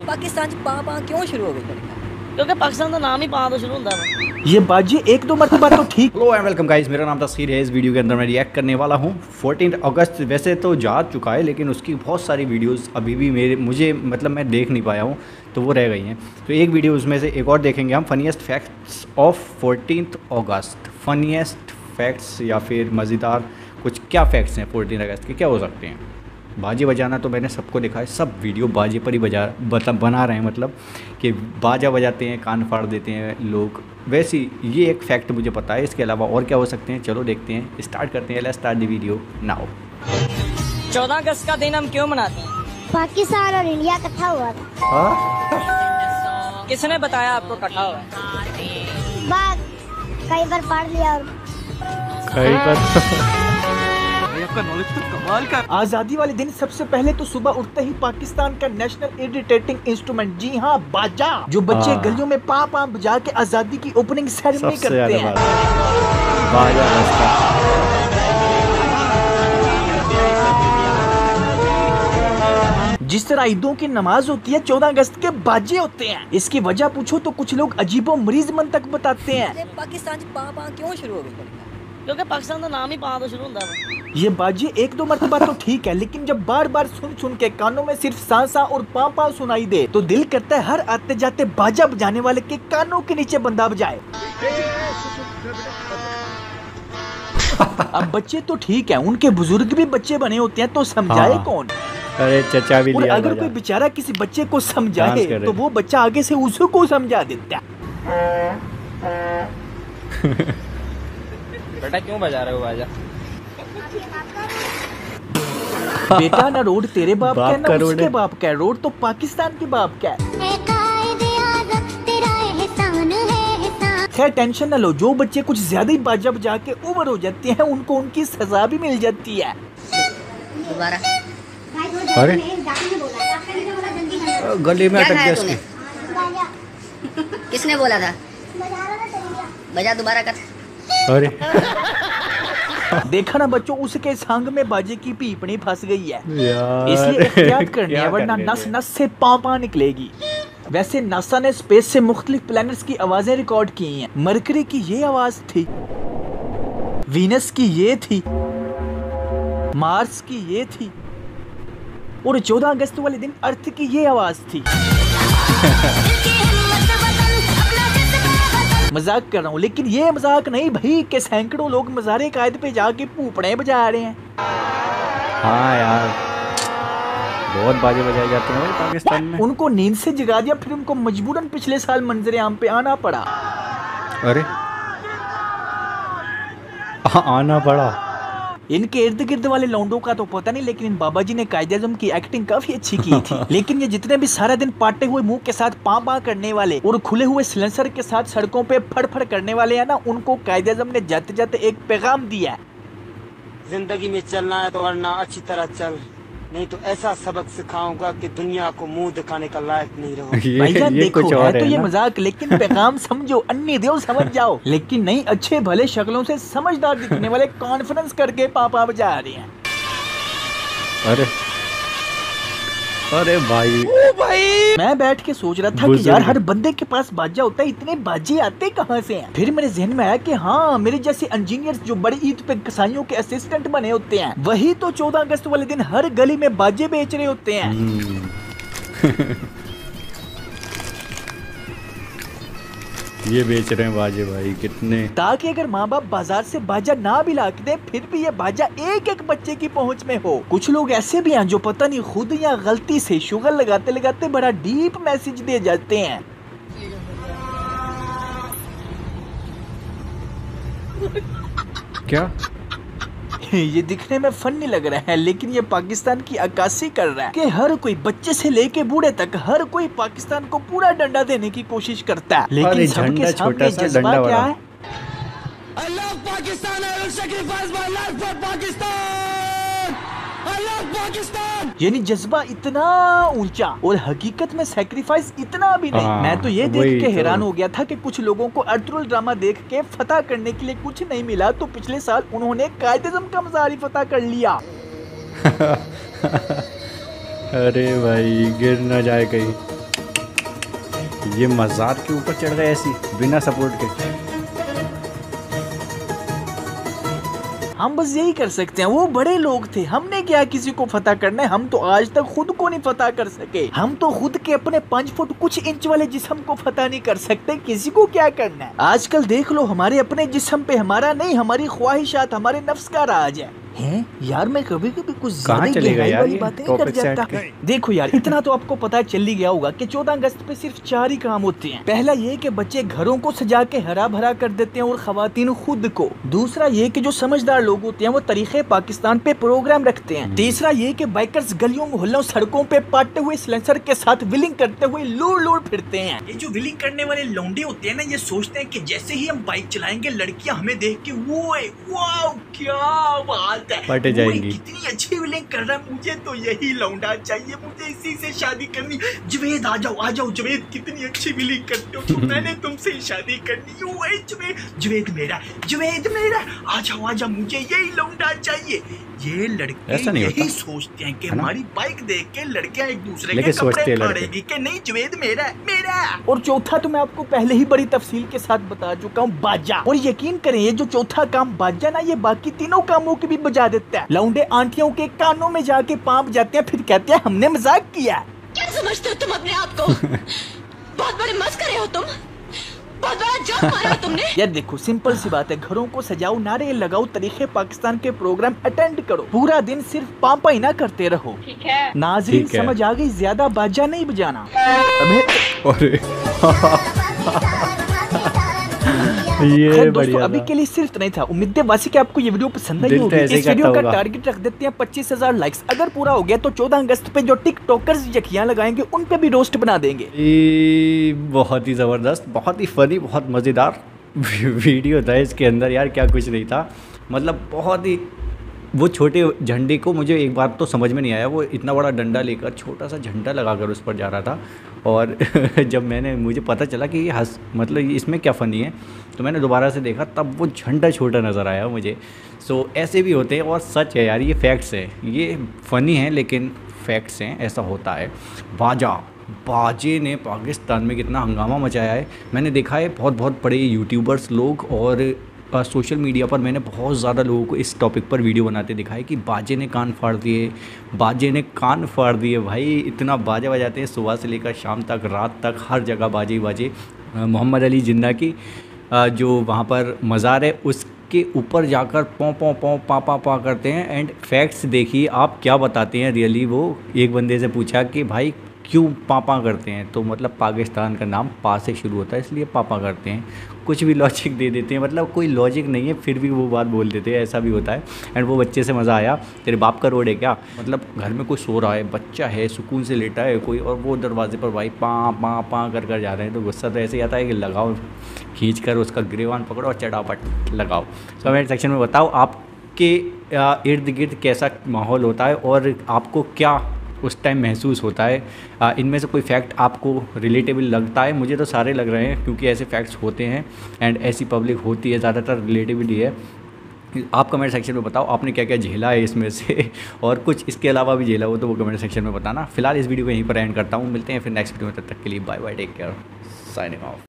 पाकिस्तान च पा क्यों शुरू हो गई? क्योंकि पाकिस्तान का नाम ही पा तो शुरू होता है। ये बाजी एक दो मरतबा तो ठीक। हेलो एंड वेलकम गाइस, मेरा नाम तस्खीर है। इस वीडियो के अंदर मैं रिएक्ट करने वाला हूँ 14 अगस्त। वैसे तो जा चुका है लेकिन उसकी बहुत सारी वीडियोस अभी भी मैं देख नहीं पाया हूँ, तो वो रह गई हैं। तो एक वीडियो उसमें से एक और देखेंगे हम, funniest facts of 14 August. Funniest facts या फिर मज़ेदार कुछ क्या फैक्ट्स हैं 14 अगस्त के, क्या हो सकते हैं। बाजे बजाना तो मैंने सबको देखा है, सब वीडियो बाजे पर ही बना रहे हैं, मतलब कि बाजा बजाते हैं, कान फाड़ देते हैं लोग। वैसे ये एक फैक्ट मुझे पता है, इसके अलावा और क्या हो सकते हैं, चलो देखते हैं, स्टार्ट करते हैं। Let's start the video now. 14 अगस्त का दिन हम क्यों मनाते हैं? पाकिस्तान और इंडिया इकट्ठा हुआ था। किसने बताया आपको इकट्ठा हुआ? बात कई बार पढ़ लिया और कहीं पर आपका नॉलेज तो कमाल का। आजादी वाले दिन सबसे पहले तो सुबह उठते ही पाकिस्तान का नेशनल इरिटेटिंग इंस्ट्रूमेंट, जी हाँ बाजा, जो बच्चे गलियों में पा बजा के आजादी की ओपनिंग सेरेमनी करते हैं। बाजा बजता। जिस तरह ईदों की नमाज होती है, 14 अगस्त के बाजे होते हैं। इसकी वजह पूछो तो कुछ लोग अजीबो मरीज मन तक बताते हैं। पाकिस्तान च पा क्यों शुरू हो गई? क्योंकि पाकिस्तान का नाम ही पा तो शुरू होता है। ये बाजी एक दो मरतबा तो ठीक है, लेकिन जब बार बार सुन के कानों में सिर्फ सांसा और पा सुनाई दे तो दिल करता है हर आते जाते बाजा बजाने वाले के कानों के नीचे बंदा बजाए। अब बच्चे तो ठीक है, उनके बुजुर्ग भी बच्चे बने होते हैं, तो समझाए कौन? अरे चचा भी लिया। अगर कोई बेचारा किसी बच्चे को समझाए तो वो बच्चा आगे से उसको समझा देता है। बेटा क्यों बजा रहे हो बाजा? बेटा ना रोड तेरे बाप का है ना उसके बाप का है, रोड तो पाकिस्तान के बाप का है। खैर टेंशन न लो, जो बच्चे कुछ ज्यादा ही बाजा बजा के ओवर हो जाते हैं उनको उनकी सजा भी मिल जाती है। दोबारा अरे गले में अटक गया इसके। किसने बोला था? बजा दोबारा कर। अरे देखा ना बच्चों, उसके संग में बाजे की पीपनी फंस गई है, यार। इसलिए एहतियात करनी है वरना नस नस से पा निकलेगी। वैसे नासा ने स्पेस से मुख्तलिफ प्लैनेट्स की आवाजें रिकॉर्ड की हैं। मरकरी की ये आवाज थी, वीनस की ये थी, मार्स की ये थी, और 14 अगस्त वाले दिन अर्थ की ये आवाज थी। मजाक कर रहा हूँ, लेकिन ये मजाक नहीं भाई कि सैकड़ों लोग मज़ारे कायद पे जाके पूपड़े बजा रहे हैं। हाँ यार, बहुत बाजे बजाए जाते हैं भाई पाकिस्तान में। उनको नींद से जगा दिया, फिर उनको मजबूरन पिछले साल मंजरे आम पे आना पड़ा। अरे आना पड़ा। इनके इर्द गिर्द वाले लौंडों का तो पता नहीं, लेकिन इन बाबा जी ने कायदे-आज़म की एक्टिंग काफी अच्छी की थी। लेकिन ये जितने भी सारा दिन पाटे हुए मुंह के साथ पा करने वाले और खुले हुए सिलेंसर के साथ सड़कों पे फड़ करने वाले हैं ना, उनको कायदे-आज़म ने जाते जाते एक पैगाम दिया है। जिंदगी में चलना है तो वरना अच्छी तरह चल, नहीं तो ऐसा सबक सिखाऊंगा कि दुनिया को मुंह दिखाने का लायक नहीं रहोगे। भाईजान देखो कुछ और है तो ये ना? मजाक, लेकिन पैगाम समझो, अन्य देव समझ जाओ। लेकिन नहीं, अच्छे भले शक्लों से समझदार दिखने वाले कॉन्फ्रेंस करके पापा बजा रहे हैं। अरे अरे भाई, ओ भाई, मैं बैठ के सोच रहा था कि यार हर बंदे के पास बाजा होता है, इतने बाजे आते कहाँ से हैं? फिर मेरे जहन में आया कि हाँ, मेरे जैसे इंजीनियर्स जो बड़ी ईद पे कसाईयों के असिस्टेंट बने होते हैं, वही तो 14 अगस्त वाले दिन हर गली में बाजे बेच रहे होते हैं। ये बेच रहे हैं बाजे भाई कितने, ताकि अगर माँ बाप बाजार से बाजा ना भी ला के दे, फिर भी ये बाजा एक एक बच्चे की पहुंच में हो। कुछ लोग ऐसे भी हैं जो पता नहीं खुद या गलती से शुगर लगाते लगाते बड़ा डीप मैसेज दे जाते हैं। क्या ये दिखने में फनी लग रहा है, लेकिन ये पाकिस्तान की अक्कासी कर रहा है कि हर कोई, बच्चे से लेके बूढ़े तक, हर कोई पाकिस्तान को पूरा डंडा देने की कोशिश करता है। लेकिन सबके सामने जज्बा क्या है? I love Pakistan, I will sacrifice my life for Pakistan. I love Pakistan. यानी जज्बा इतना ऊंचा और हकीकत में सैक्रिफाइस इतना भी नहीं। मैं तो ये देख के हैरान हो गया था कि कुछ लोगों को अर्तुगरुल ड्रामा देख के फतह करने के लिए कुछ नहीं मिला, तो पिछले साल उन्होंने कायदे-आज़म का मज़ार ही फतह कर लिया। अरे भाई गिर ना जाए कहीं। ये मज़ार के ऊपर चढ़ गए ऐसी बिना सपोर्ट के। हम बस यही कर सकते हैं, वो बड़े लोग थे, हमने क्या किसी को फतह करना है। हम तो आज तक खुद को नहीं फतह कर सके, हम तो खुद के अपने 5 फुट कुछ इंच वाले जिस्म को फतह नहीं कर सकते, किसी को क्या करना है। आजकल देख लो हमारे अपने जिस्म पे हमारा नहीं, हमारी ख्वाहिशात हमारे नफ्स का राज है। हैं यार, मैं कभी कभी कुछ ज्यादा गहराई वाली बातें कर जाता। देखो यार, इतना तो आपको पता चल ही गया होगा कि 14 अगस्त पे सिर्फ 4 ही काम होते हैं। पहला ये कि बच्चे घरों को सजा के हरा भरा कर देते हैं और खवातीन खुद को। दूसरा ये कि जो समझदार लोग होते हैं वो तरीके पाकिस्तान पे प्रोग्राम रखते हैं। तीसरा ये कि बाइकर्स गलियों मोहल्लों सड़कों पे पाटते हुए सिलेंसर के साथ विलिंग करते हुए लूर लूर फिरते हैं। ये जो विलिंग करने वाले लौंडे होते हैं ना, ये सोचते हैं कि जैसे ही हम बाइक चलाएंगे लड़कियां हमें देख के वाओ क्या बात है, पटे जाएंगी, कितनी अच्छी विलिंग कर रहा है, मुझे तो यही लौंडा चाहिए, मुझे इसी से शादी करनी। जवेद आ जाओ जवेद, कितनी अच्छी विलिंग करते हो, तो मैंने तुमसे ही शादी करनी। ओए जवेद मेरा आ जाओ, मुझे यही लौंडा चाहिए। ये लड़के यही सोचते हैं कि हमारी बाइक देख के लड़कियां एक दूसरे के कपड़े फाड़ेगी कि नहीं जवेद मेरा। और चौथा तो मैं आपको पहले ही बड़ी तफसील के साथ बता चुका हूँ, बाजा। और यकीन करें ये जो चौथा काम बाजा ना, ये बाकी तीनों कामों की भी बजा देता है। लौंडे आंटियों के कानों में जाके पाँव जाते हैं, फिर कहते हैं हमने मजाक किया। क्या समझते हो तुम अपने आप को? बहुत बड़े मस्करे हो तुम, बहुत बड़ा जोक मारा तुमने। यार देखो, सिंपल सी बात है, घरों को सजाओ, नारे लगाओ, तरीके पाकिस्तान के प्रोग्राम अटेंड करो, पूरा दिन सिर्फ पापा ही ना करते रहो। ठीक है नाज़रीन, समझ आ गई, ज्यादा बाजा नहीं बजाना। ये दोस्तों अभी के लिए सिर्फ नहीं था, उम्मीद है वासी कि आपको ये वीडियो पसंद आई होगी। इस वीडियो का टारगेट रख देते हैं 25,000 लाइक्स। अगर पूरा हो गया तो 14 अगस्त पे जो टिकटॉकर्स यखियां लगाएंगे उन पे भी रोस्ट बना देंगे। बहुत ही ज़बरदस्त, बहुत ही फनी, बहुत मज़ेदार वीडियो था इसके अंदर यार, क्या कुछ नहीं था। मतलब बहुत ही, वो छोटे झंडे को मुझे एक बार तो समझ में नहीं आया, वो इतना बड़ा डंडा लेकर छोटा सा झंडा लगाकर उस पर जा रहा था। और जब मुझे पता चला कि ये मतलब इसमें क्या फ़नी है, तो मैंने दोबारा से देखा, तब वो झंडा छोटा नज़र आया मुझे। सो ऐसे भी होते हैं, और सच है यार, ये फैक्ट्स है, ये फ़नी है लेकिन फैक्ट्स हैं, ऐसा होता है। बाजे ने पाकिस्तान में कितना हंगामा मचाया है। मैंने देखा है बहुत बड़े यूट्यूबर्स लोग और सोशल मीडिया पर मैंने बहुत ज़्यादा लोगों को इस टॉपिक पर वीडियो बनाते दिखा है कि बाजे ने कान फाड़ दिए भाई, इतना बाजा बजाते हैं सुबह से लेकर शाम तक, रात तक, हर जगह बाजे। मोहम्मद अली जिन्ना की जो वहाँ पर मज़ार है उसके ऊपर जाकर पौ पा करते हैं। एंड फैक्ट्स देखिए आप क्या बताते हैं रियली। वो एक बंदे से पूछा कि भाई क्यों पापा करते हैं, तो मतलब पाकिस्तान का नाम पा से शुरू होता है इसलिए पापा करते हैं। कुछ भी लॉजिक दे देते हैं, मतलब कोई लॉजिक नहीं है फिर भी वो बात बोल देते हैं, ऐसा भी होता है। एंड वो बच्चे से मज़ा आया, तेरे बाप का रोड है क्या, मतलब घर में कोई सो रहा है, बच्चा है, सुकून से लेटा है कोई, और वो दरवाजे पर भाई पा कर जा रहे हैं, तो गुस्सा तो ऐसे ही आता है कि लगाओ, खींच कर उसका गिरेवान पकड़ो और चटापट लगाओ। कमेंट सेक्शन में बताओ आपके इर्द गिर्द कैसा माहौल होता है और आपको क्या उस टाइम महसूस होता है। इनमें से कोई फैक्ट आपको रिलेटेबल लगता है? मुझे तो सारे लग रहे हैं क्योंकि ऐसे फैक्ट्स होते हैं एंड ऐसी पब्लिक होती है, ज़्यादातर रिलेटेबल ही है। आप कमेंट सेक्शन में बताओ आपने क्या क्या झेला है इसमें से, और कुछ इसके अलावा भी झेला हो तो वो कमेंट सेक्शन में बताना। फिलहाल इस वीडियो को यहीं पर एंड करता हूँ, मिलते हैं फिर नेक्स्ट वीडियो में, तब तक के लिए bye bye, take care, signing of.